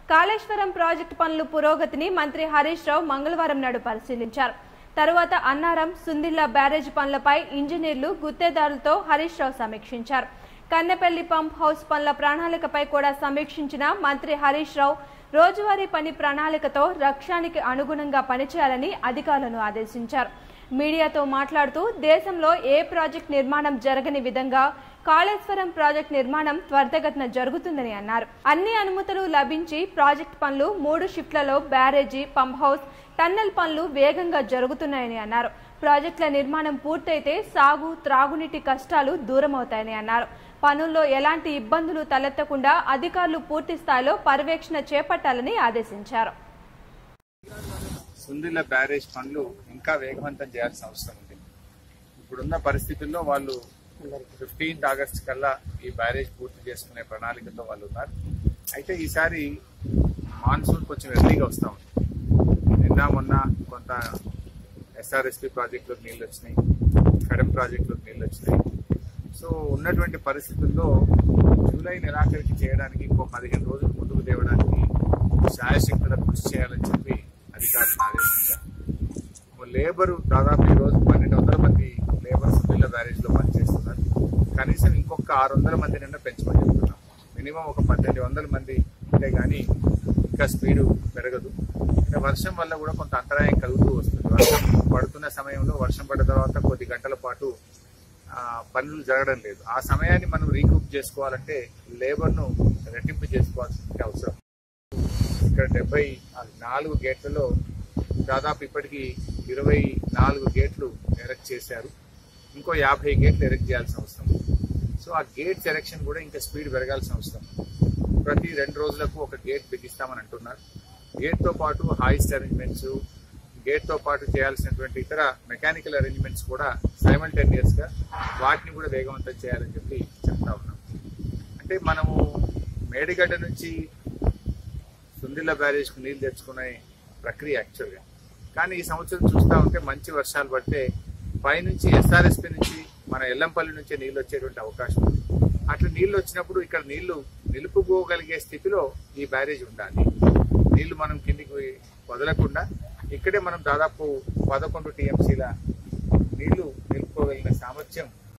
Kaleshwaram project పనుల పురోగతిని మంత్రి హరీష్ రావు మంగళవారం నాడు పరిశీలించారు. తరువాత అన్నారం, సుందిళ్ల బ్యారేజ్ పనులపై ఇంజనీర్లు, గుత్తేదారులతో హరీష్ రావు సమీక్షించారు. కన్నెపల్లి పంప్ హౌస్ పనుల ప్రణాళికపై కూడా సమీక్షించిన మంత్రి హరీష్ రావు రోజువారీ పని ప్రణాళికతో లక్ష్యానికి అనుగుణంగా పనిచేయాలని అధికారులను ఆదేశించారు. మీడియాతో మాట్లాడుతూ దేశంలో ఏ ప్రాజెక్టు నిర్మాణం జరగని విధంగా కాళేశ్వరం ప్రాజెక్టు నిర్మాణం త్వరితగతిన జరుగుతుందని అన్నారు. అన్ని అనుమతులు లభించి ప్రాజెక్టు పనులు 3 షిఫ్ట్లలో బ్యారేజీ, పంప్ హౌస్, టన్నెల్ పనులు వేగంగా జరుగుతున్నాయని అన్నారు. ప్రాజెక్టుల నిర్మాణం పూర్తయితే సాగు, త్రాగునీటి కష్టాలు దూరమవుతాయని అన్నారు. పనుల్లో ఎలాంటి ఇబ్బందులు తలెత్తకుండా అధికారులు పూర్తి స్థాయిలో పర్యవేక్షణ చేపట్టాలని ఆదేశించారు. సుందిళ్ల బ్యారేజ్ పనులు ఇంకా వేగవంతం చేయాల్సిన అవసరం ఉంది. ఇప్పుడున్న పరిస్థితుల్లో వాళ్ళు 15th ఆగస్టు కల్లా ఈ బ్యారేజ్ పూర్తి చేసుకునే ప్రణాళికతో వాళ్ళు ఉన్నారు. అయితే ఈసారి మాన్సూన్ కొంచెం ఎర్లీగా వస్తా ఉంది. నిన్న మొన్న కొంత SRSP ప్రాజెక్టులోకి నీళ్ళు వచ్చినాయి, కడెం ప్రాజెక్టులోకి నీళ్ళు వచ్చినాయి. సో ఉన్నటువంటి పరిస్థితుల్లో జూలై నెలాఖరికి చేయడానికి ఇంకో 15 రోజులు ముందుకు తేవడానికి శాయశక్తుల కృషి చేయాలని చెప్పి అధికారులను ఆదేశించారు. లేబరు దాదాపు ఈరోజు 1200 మంది లేబర్ సుందిళ్ల బ్యారేజ్ లో పనిచేస్తున్నారు. కనీసం ఇంకొక 600 మంది నిన్న పెంచమని చెప్తున్నాం. మినిమం ఒక 1800 మంది ఉంటే గానీ ఇంకా స్పీడు పెరగదు. వర్షం వల్ల కూడా కొంత అంతరాయం కలుగుతూ వస్తుంది. వర్షం పడుతున్న సమయంలో వర్షం పడ్డ తర్వాత కొద్ది గంటల పాటు పనులు జరగడం లేదు. ఆ సమయాన్ని మనం రీకూప్ చేసుకోవాలంటే లేబర్ ను రెట్టింపు చేసుకోవాల్సిన అవసరం. ఇక్కడ 74 గేట్లలో దాదాపు ఇప్పటికీ 24 గేట్లు ఎరెక్ట్ చేశారు. ఇంకో 50 గేట్లు ఎరెక్ట్ చేయాల్సిన అవసరం. సో ఆ గేట్ ఎరెక్షన్ కూడా ఇంకా స్పీడ్ పెరగాల్సిన అవసరం. ప్రతి 2 రోజులకు ఒక గేట్ బిగిస్తామని అంటున్నారు. గేట్ తో పాటు హాయిస్ట్ అరేంజ్మెంట్స్, గేట్ తో పాటు చేయాల్సినటువంటి ఇతర మెకానికల్ అరేంజ్మెంట్స్ కూడా సైమల్టేనియస్ గా వాటిని కూడా వేగవంతం చేయాలని చెప్పి చెప్తా ఉన్నాం. అంటే మనము మేడిగడ్డ నుంచి సుందిళ్ల బ్యారేజ్ కు నీళ్లు తెచ్చుకునే ప్రక్రియ యాక్చువల్గా. కానీ ఈ సంవత్సరం చూస్తా ఉంటే మంచి వర్షాలు పడితే పైనుంచి SRSP నుంచి మన ఎల్లంపల్లి నుంచే నీళ్లు వచ్చేటువంటి అవకాశం ఉంది. అట్లా నీళ్లు వచ్చినప్పుడు ఇక్కడ నీళ్లు నిలుపుకోగలిగే స్థితిలో ఈ బ్యారేజ్ ఉండాలి. నీళ్లు మనం కిందికి వదలకుండా ఇక్కడే మనం దాదాపు 11 TMCల నీళ్లు నిలుపుకోగలిగిన సామర్థ్యం